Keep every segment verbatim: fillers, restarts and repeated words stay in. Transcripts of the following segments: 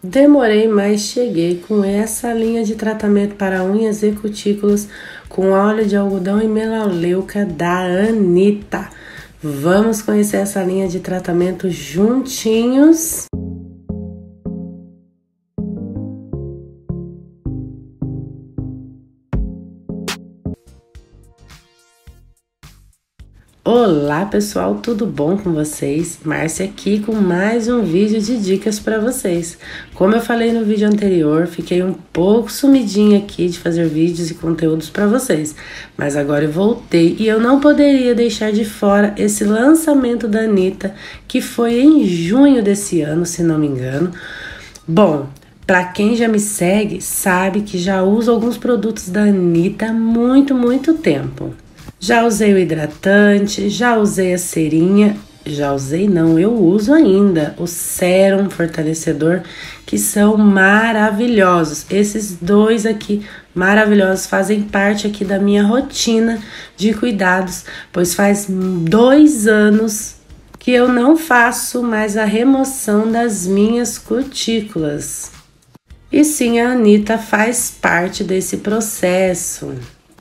Demorei, mas cheguei com essa linha de tratamento para unhas e cutículas com óleo de algodão e melaleuca da Anitta. Vamos conhecer essa linha de tratamento juntinhos? Olá pessoal, tudo bom com vocês? Márcia aqui com mais um vídeo de dicas para vocês. Como eu falei no vídeo anterior, fiquei um pouco sumidinha aqui de fazer vídeos e conteúdos para vocês, mas agora eu voltei e eu não poderia deixar de fora esse lançamento da Anitta, que foi em junho desse ano, se não me engano. Bom, para quem já me segue, sabe que já uso alguns produtos da Anitta há muito, muito tempo. Já usei o hidratante, já usei a cerinha, já usei não, eu uso ainda o sérum fortalecedor, que são maravilhosos. Esses dois aqui maravilhosos fazem parte aqui da minha rotina de cuidados, pois faz dois anos que eu não faço mais a remoção das minhas cutículas. E sim, a Anitta faz parte desse processo.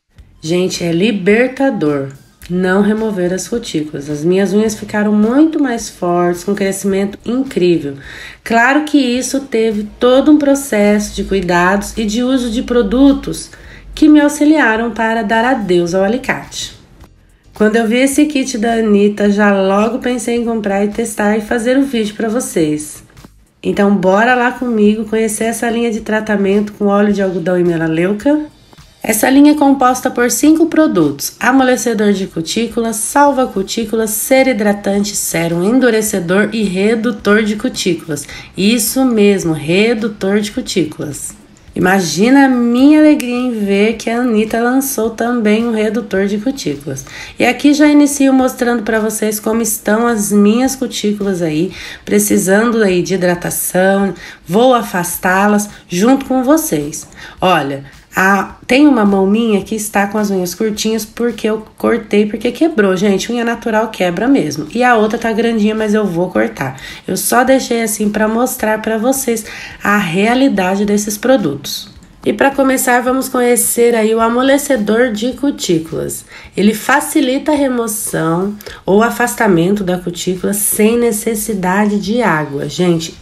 Gente, é libertador não remover as cutículas. As minhas unhas ficaram muito mais fortes, com crescimento incrível. Claro que isso teve todo um processo de cuidados e de uso de produtos que me auxiliaram para dar adeus ao alicate. Quando eu vi esse kit da Anitta, já logo pensei em comprar e testar e fazer um vídeo para vocês. Então bora lá comigo conhecer essa linha de tratamento com óleo de algodão e melaleuca. Essa linha é composta por cinco produtos: amolecedor de cutículas, salva cutículas, cera hidratante, sérum endurecedor e redutor de cutículas. Isso mesmo, redutor de cutículas. Imagina a minha alegria em ver que a Anitta lançou também um redutor de cutículas. E aqui já inicio mostrando para vocês como estão as minhas cutículas aí, precisando aí de hidratação. Vou afastá-las junto com vocês. Olha, Ah, tem uma mão minha que está com as unhas curtinhas porque eu cortei, porque quebrou, gente. Unha natural quebra mesmo. E a outra tá grandinha, mas eu vou cortar. Eu só deixei assim para mostrar para vocês a realidade desses produtos. E para começar, vamos conhecer aí o amolecedor de cutículas. Ele facilita a remoção ou afastamento da cutícula sem necessidade de água. Gente,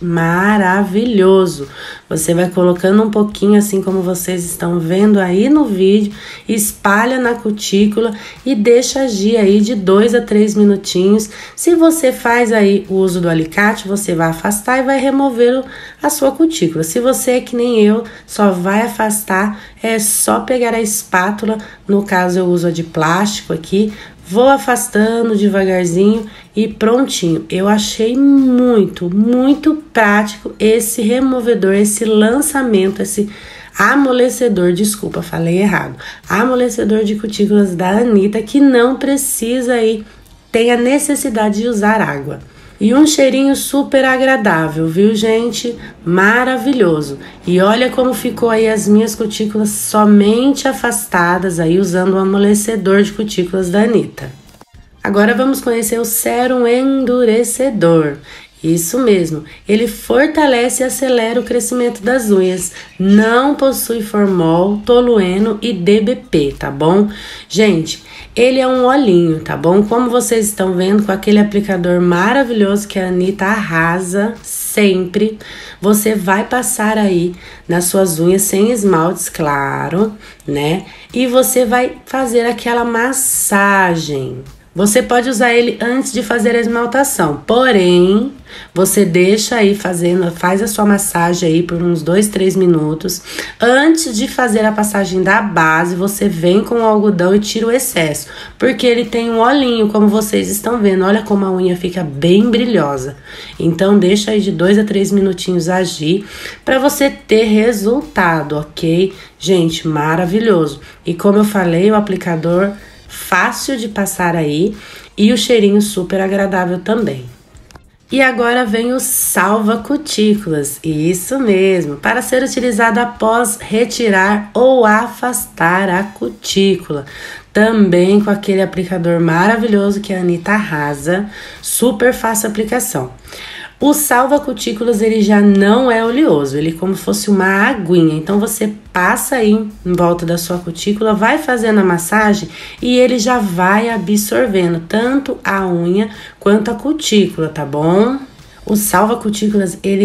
maravilhoso! Você vai colocando um pouquinho, assim como vocês estão vendo aí no vídeo, espalha na cutícula e deixa agir aí de dois a três minutinhos. Se você faz aí o uso do alicate, você vai afastar e vai remover a sua cutícula. Se você é que nem eu, só vai afastar, é só pegar a espátula, no caso eu uso a de plástico aqui, vou afastando devagarzinho e prontinho. Eu achei muito, muito prático esse removedor, esse lançamento, esse amolecedor, desculpa, falei errado, amolecedor de cutículas da Anitta, que não precisa aí, tem a necessidade de usar água. E um cheirinho super agradável, viu, gente? Maravilhoso. E olha como ficou aí as minhas cutículas somente afastadas aí usando o amolecedor de cutículas da Anitta. Agora vamos conhecer o sérum endurecedor. Isso mesmo, ele fortalece e acelera o crescimento das unhas. Não possui formol, tolueno e D B P, tá bom? Gente, ele é um olhinho, tá bom? Como vocês estão vendo com aquele aplicador maravilhoso que a Anitta arrasa sempre, você vai passar aí nas suas unhas sem esmaltes, claro, né? E você vai fazer aquela massagem. Você pode usar ele antes de fazer a esmaltação, porém, você deixa aí fazendo, faz a sua massagem aí por uns dois, três minutos. Antes de fazer a passagem da base, você vem com o algodão e tira o excesso, porque ele tem um olhinho, como vocês estão vendo. Olha como a unha fica bem brilhosa. Então, deixa aí de dois a três minutinhos agir para você ter resultado, ok? Gente, maravilhoso. E como eu falei, o aplicador fácil de passar aí e o cheirinho super agradável também. E agora vem o salva cutículas, isso mesmo, para ser utilizado após retirar ou afastar a cutícula. Também com aquele aplicador maravilhoso que a Anitta arrasa, super fácil aplicação. O salva cutículas ele já não é oleoso, ele é como se fosse uma aguinha. Então você passa aí em volta da sua cutícula, vai fazendo a massagem e ele já vai absorvendo tanto a unha quanto a cutícula, tá bom? O salva cutículas ele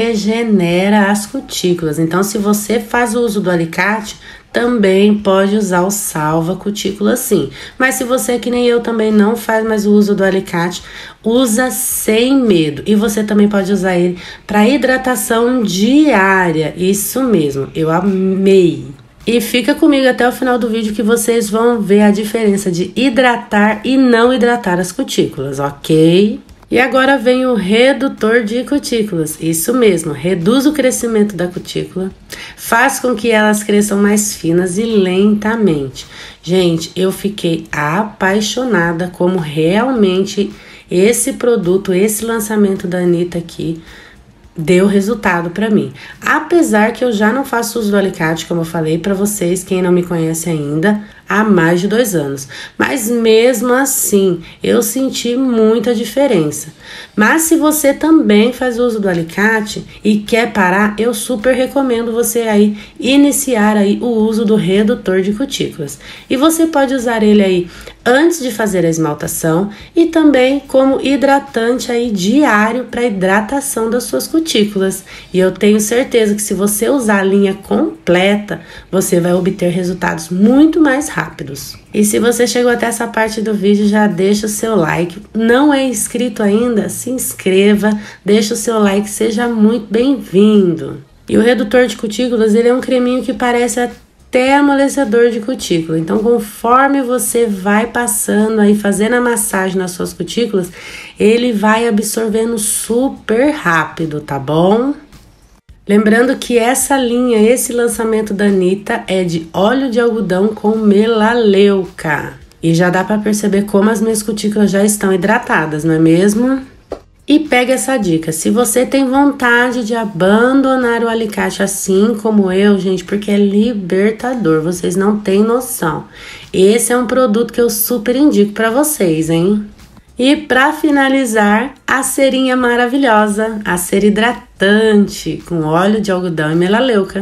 regenera as cutículas. Então se você faz o uso do alicate, também pode usar o salva cutícula sim. Mas se você, que nem eu, também não faz mais o uso do alicate, usa sem medo. E você também pode usar ele para hidratação diária. Isso mesmo, eu amei. E fica comigo até o final do vídeo que vocês vão ver a diferença de hidratar e não hidratar as cutículas, ok? E agora vem o redutor de cutículas. Isso mesmo, reduz o crescimento da cutícula, faz com que elas cresçam mais finas e lentamente. Gente, eu fiquei apaixonada como realmente esse produto, esse lançamento da Anitta aqui, deu resultado pra mim. Apesar que eu já não faço uso do alicate, como eu falei pra vocês, quem não me conhece ainda, há mais de dois anos. Mas mesmo assim, eu senti muita diferença. Mas se você também faz uso do alicate e quer parar, eu super recomendo você aí iniciar aí o uso do redutor de cutículas. E você pode usar ele aí antes de fazer a esmaltação e também como hidratante aí diário para hidratação das suas cutículas. E eu tenho certeza que se você usar a linha completa, você vai obter resultados muito mais rápidos. rápidos. E se você chegou até essa parte do vídeo, já deixa o seu like. Não é inscrito ainda? Se inscreva, deixa o seu like, seja muito bem-vindo. E o redutor de cutículas, ele é um creminho que parece até amolecedor de cutícula. Então, conforme você vai passando aí, fazendo a massagem nas suas cutículas, ele vai absorvendo super rápido, tá bom? Lembrando que essa linha, esse lançamento da Anitta é de óleo de algodão com melaleuca. E já dá para perceber como as minhas cutículas já estão hidratadas, não é mesmo? E pega essa dica, se você tem vontade de abandonar o alicate assim como eu, gente, porque é libertador, vocês não têm noção. Esse é um produto que eu super indico para vocês, hein? E para finalizar, a cerinha maravilhosa, a cera hidratante com óleo de algodão e melaleuca.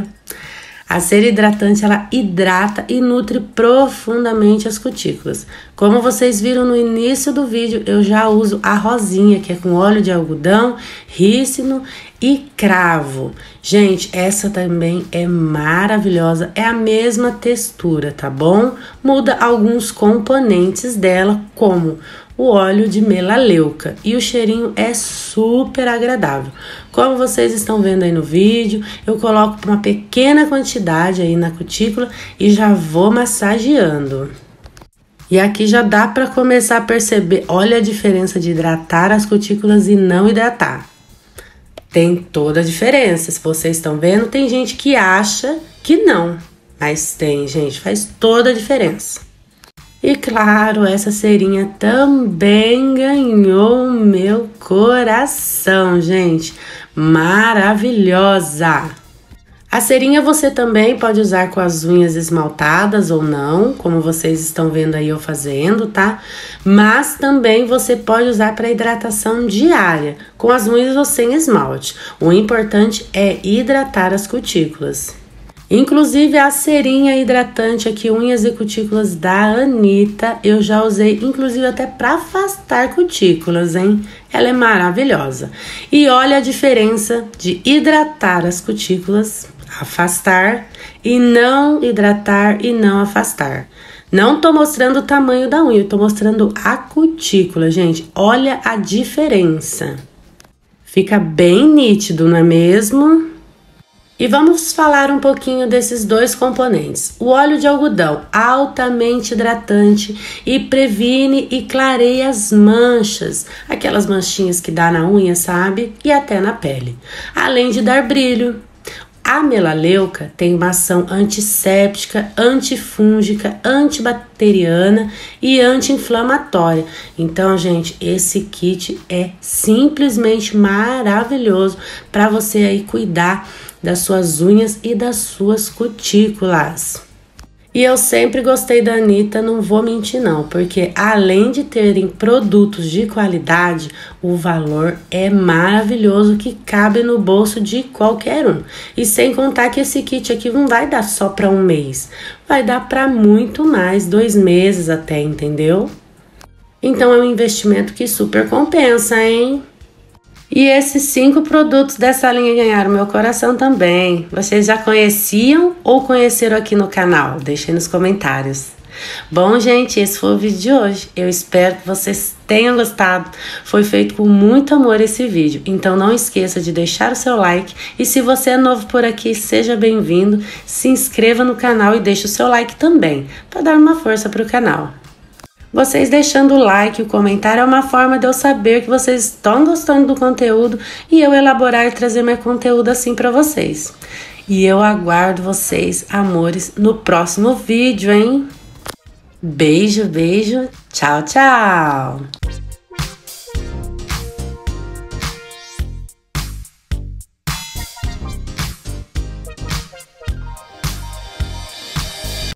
A cera hidratante, ela hidrata e nutre profundamente as cutículas. Como vocês viram no início do vídeo, eu já uso a rosinha, que é com óleo de algodão, rícino e cravo. Gente, essa também é maravilhosa, é a mesma textura, tá bom? Muda alguns componentes dela, como o óleo de melaleuca, e o cheirinho é super agradável. Como vocês estão vendo aí no vídeo, eu coloco uma pequena quantidade aí na cutícula e já vou massageando. E aqui já dá para começar a perceber, olha a diferença de hidratar as cutículas e não hidratar. Tem toda a diferença, se vocês estão vendo, tem gente que acha que não, mas tem, gente, faz toda a diferença. E claro, essa cerinha também ganhou o meu coração, gente. Maravilhosa! A cerinha você também pode usar com as unhas esmaltadas ou não, como vocês estão vendo aí eu fazendo, tá? Mas também você pode usar para hidratação diária, com as unhas ou sem esmalte. O importante é hidratar as cutículas. Inclusive a cerinha hidratante aqui, unhas e cutículas da Anitta, eu já usei inclusive até para afastar cutículas, hein? Ela é maravilhosa. E olha a diferença de hidratar as cutículas, afastar, e não hidratar e não afastar. Não tô mostrando o tamanho da unha, eu tô mostrando a cutícula, gente. Olha a diferença. Fica bem nítido, não é mesmo? E vamos falar um pouquinho desses dois componentes. O óleo de algodão, altamente hidratante e previne e clareia as manchas, aquelas manchinhas que dá na unha, sabe? E até na pele, além de dar brilho. A melaleuca tem uma ação antisséptica, antifúngica, antibacteriana e anti-inflamatória. Então, gente, esse kit é simplesmente maravilhoso para você aí cuidar das suas unhas e das suas cutículas. E eu sempre gostei da Anitta, não vou mentir não, porque além de terem produtos de qualidade, o valor é maravilhoso que cabe no bolso de qualquer um. E sem contar que esse kit aqui não vai dar só para um mês, vai dar para muito mais, dois meses até, entendeu? Então é um investimento que super compensa, hein? E esses cinco produtos dessa linha ganharam meu coração também. Vocês já conheciam ou conheceram aqui no canal? Deixem nos comentários. Bom, gente, esse foi o vídeo de hoje. Eu espero que vocês tenham gostado. Foi feito com muito amor esse vídeo. Então não esqueça de deixar o seu like. E se você é novo por aqui, seja bem-vindo. Se inscreva no canal e deixe o seu like também, para dar uma força para o canal. Vocês deixando o like e o comentário é uma forma de eu saber que vocês estão gostando do conteúdo e eu elaborar e trazer mais conteúdo assim para vocês. E eu aguardo vocês, amores, no próximo vídeo, hein? Beijo, beijo, tchau, tchau!